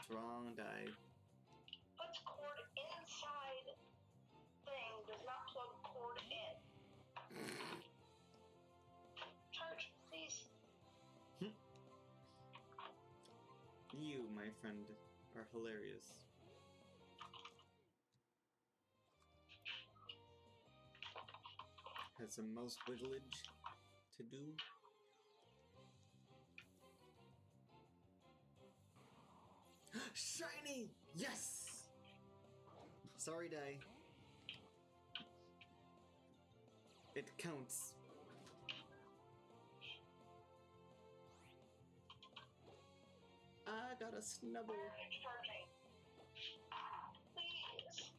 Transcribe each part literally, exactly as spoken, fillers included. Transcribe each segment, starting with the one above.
What's wrong, Die? Puts cord inside thing, does not plug cord in. Charge, please. You, my friend, are hilarious. Has some mouse wigglage to do. Shiny! Yes! Sorry, Die. It counts. I got a Snubull. Why are you charging? Please.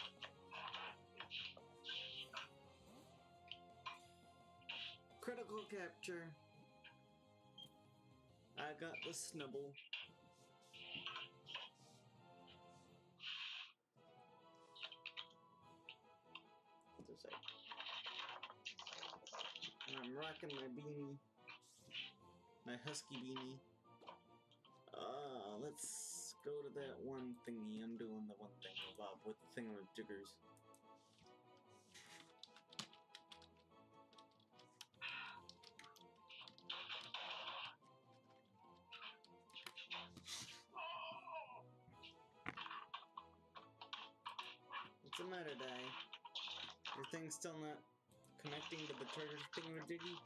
Critical capture. I got the Snubull. What's it say? I'm rocking my beanie. My husky beanie. Uh, let's go to that one thingy. I'm doing the one thing Bob with the thing with jiggers. What's the matter, Die? Your thing's still not connecting to the charger thingamajiggy?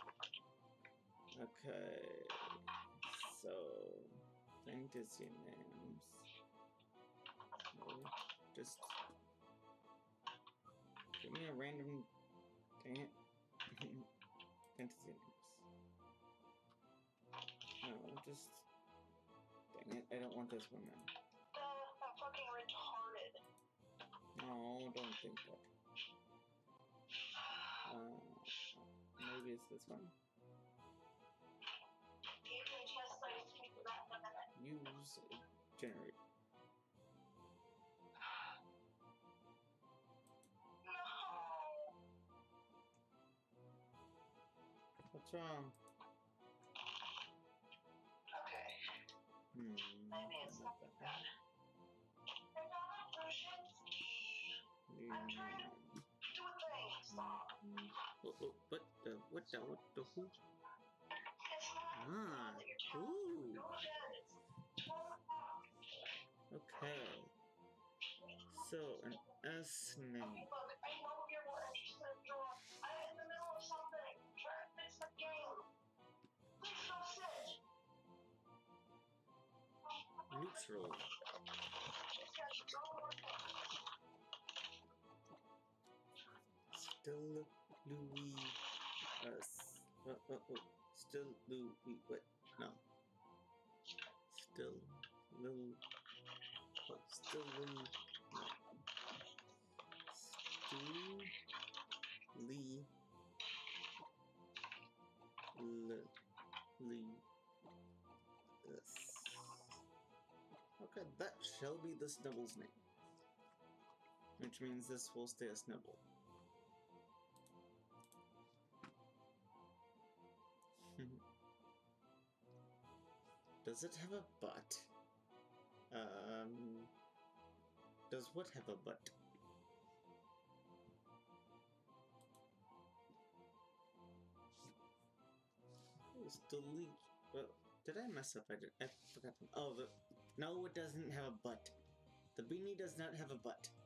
Okay. So, fantasy names. No, just give me a random. Dang it. Fantasy names. No, just. Dang it, I don't want this one then. Uh, I'm fucking retarded. No, don't think that. Uh, maybe it's this one. You can just like take that in a minute. Use generate. No. What's wrong? Okay. Hmm. Maybe it's not that bad. I got a potion. I'm trying to do a thing. Stop. Oh, oh, what the, what the, what the, who? It's not Ah, that you're telling ooh. me. Go to bed. It's twelve o'clock. Okay. So, an S name. Okay, look, I know you're more interested in drawing. I'm in the middle of something. I'm trying to fix the game. Please go sit. Neutral. Yes, go work. Still Louis. Uh, s- uh, uh, uh, still Louis. What? No. Still Lil. Oh, still Lil. No. Stu Lee. L. Lee. This. Okay, that shall be the Snubull's name. Which means this will stay a Snubull. Does it have a butt? Um... Does what have a butt? It's delete. Well, did I mess up? I did. I forgot. Oh, the, no, it doesn't have a butt. The beanie does not have a butt.